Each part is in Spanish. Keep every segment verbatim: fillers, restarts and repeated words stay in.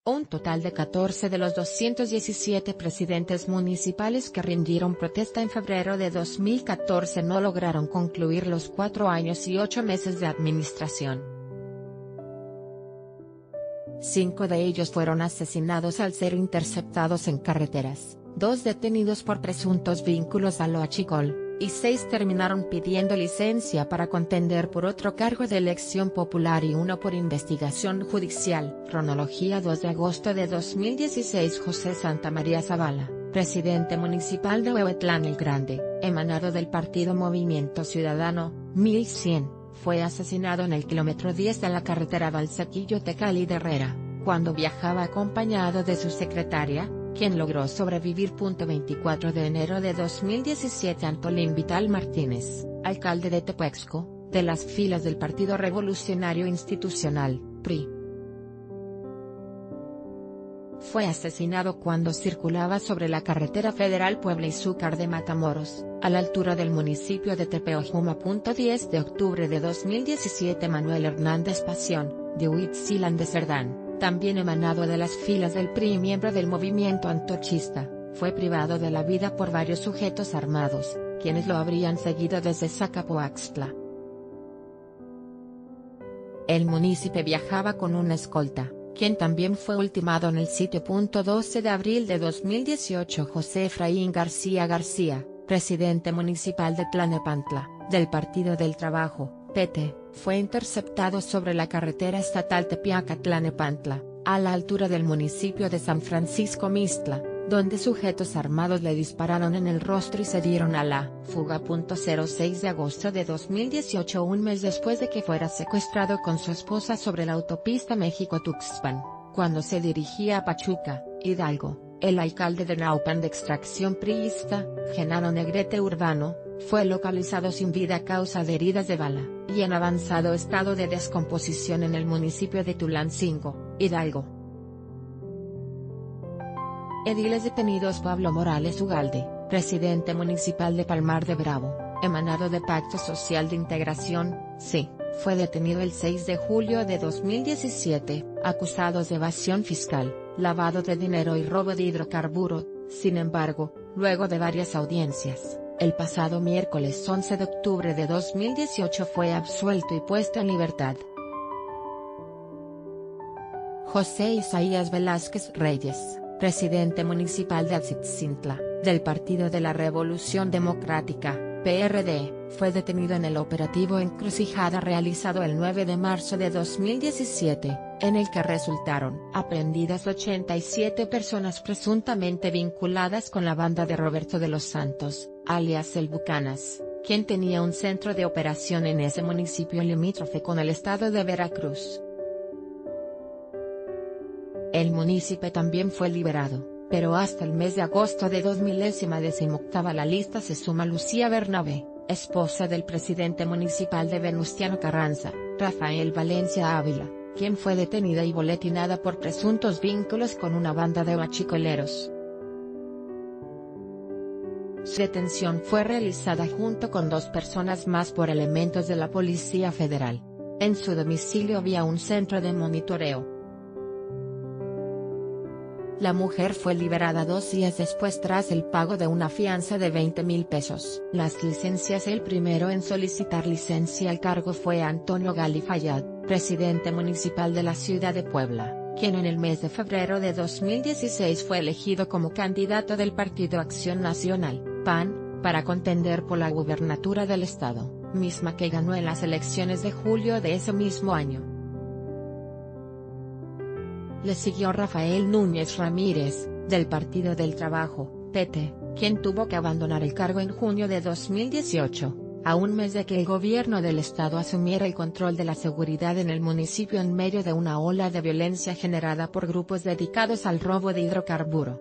Un total de catorce de los doscientos diecisiete presidentes municipales que rindieron protesta en febrero de dos mil catorce no lograron concluir los cuatro años y ocho meses de administración. Cinco de ellos fueron asesinados al ser interceptados en carreteras, dos detenidos por presuntos vínculos al huachicol, y seis terminaron pidiendo licencia para contender por otro cargo de elección popular y uno por investigación judicial. Cronología: dos de agosto de dos mil dieciséis. José Santamaría Zavala, presidente municipal de Huehuetlán el Grande, emanado del partido Movimiento Ciudadano, mil cien, fue asesinado en el kilómetro diez de la carretera Valsequillo-Tecali de Herrera, cuando viajaba acompañado de su secretaria, quien logró sobrevivir. veinticuatro de enero de dos mil diecisiete. Antolín Vital Martínez, alcalde de Tepeaxco, de las filas del Partido Revolucionario Institucional, P R I. Fue asesinado cuando circulaba sobre la carretera federal Puebla-Izúcar de Matamoros, a la altura del municipio de Tepeojuma. diez de octubre de dos mil diecisiete. Manuel Hernández Pasión, de Huitzilán de Cerdán, también emanado de las filas del P R I y miembro del movimiento antorchista, fue privado de la vida por varios sujetos armados, quienes lo habrían seguido desde Zacapoaxtla. El munícipe viajaba con una escolta, quien también fue ultimado en el sitio. doce de abril de dos mil dieciocho. José Efraín García García, presidente municipal de Tlanepantla, del Partido del Trabajo, P T, fue interceptado sobre la carretera estatal Tepiaca-Tlanepantla, a la altura del municipio de San Francisco Mixtla, donde sujetos armados le dispararon en el rostro y se dieron a la fuga. seis de agosto de dos mil dieciocho. Un mes después de que fuera secuestrado con su esposa sobre la autopista México-Tuxpan, cuando se dirigía a Pachuca, Hidalgo, el alcalde de Naupan, de extracción priista, Genaro Negrete Urbano, fue localizado sin vida a causa de heridas de bala, y en avanzado estado de descomposición en el municipio de Tulancingo, Hidalgo. Ediles detenidos: Pablo Morales Ugalde, presidente municipal de Palmar de Bravo, emanado de Pacto Social de Integración, sí, fue detenido el seis de julio de dos mil diecisiete, acusados de evasión fiscal, lavado de dinero y robo de hidrocarburo. Sin embargo, luego de varias audiencias, el pasado miércoles once de octubre de dos mil dieciocho fue absuelto y puesto en libertad. José Isaías Velázquez Reyes, presidente municipal de Atzitzintla, del Partido de la Revolución Democrática, P R D, fue detenido en el operativo Encrucijada realizado el nueve de marzo de dos mil diecisiete, en el que resultaron aprehendidas ochenta y siete personas presuntamente vinculadas con la banda de Roberto de los Santos, alias El Bucanas, quien tenía un centro de operación en ese municipio limítrofe con el estado de Veracruz. El munícipe también fue liberado, pero hasta el mes de agosto de dos mil decimoctava la lista se suma Lucía Bernabé, esposa del presidente municipal de Venustiano Carranza, Rafael Valencia Ávila, quien fue detenida y boletinada por presuntos vínculos con una banda de huachicoleros. Su detención fue realizada junto con dos personas más por elementos de la Policía Federal. En su domicilio había un centro de monitoreo. La mujer fue liberada dos días después tras el pago de una fianza de veinte mil pesos. Las licencias: el primero en solicitar licencia al cargo fue Antonio Gali Fayad, presidente municipal de la ciudad de Puebla, quien en el mes de febrero de dos mil dieciséis fue elegido como candidato del Partido Acción Nacional, P A N, para contender por la gubernatura del estado, misma que ganó en las elecciones de julio de ese mismo año. Le siguió Rafael Núñez Ramírez, del Partido del Trabajo, P T, quien tuvo que abandonar el cargo en junio de dos mil dieciocho, a un mes de que el gobierno del estado asumiera el control de la seguridad en el municipio en medio de una ola de violencia generada por grupos dedicados al robo de hidrocarburo.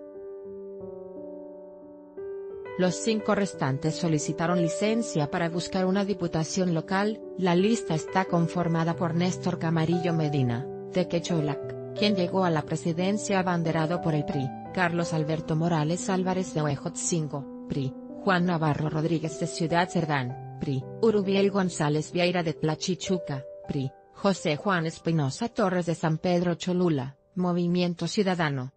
Los cinco restantes solicitaron licencia para buscar una diputación local. La lista está conformada por Néstor Camarillo Medina, de Quecholac, quien llegó a la presidencia abanderado por el P R I, Carlos Alberto Morales Álvarez de Huejotzingo, P R I, Juan Navarro Rodríguez de Ciudad Cerdán, P R I, Urubiel González Vieira de Tlachichuca, P R I, José Juan Espinosa Torres de San Pedro Cholula, Movimiento Ciudadano.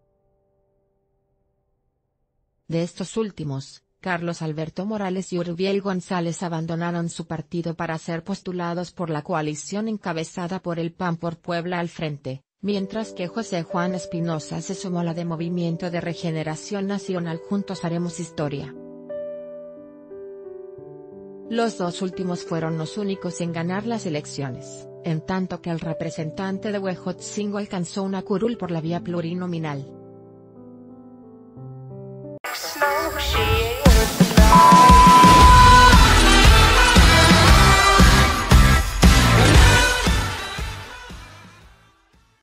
De estos últimos, Carlos Alberto Morales y Urbiel González abandonaron su partido para ser postulados por la coalición encabezada por el P A N por Puebla al frente, mientras que José Juan Espinosa se sumó a la de Movimiento de Regeneración Nacional. Juntos haremos historia. Los dos últimos fueron los únicos en ganar las elecciones, en tanto que el representante de Huejotzingo alcanzó una curul por la vía plurinominal.